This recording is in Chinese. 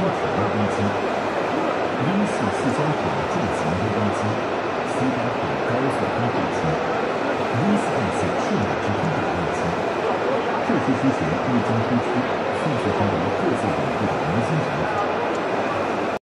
铁路危机，V4四交口筑型危机，C8口高速通危机，V424数码直通等危机。这些需求必将突出，迅速成为各自领域的明星产品。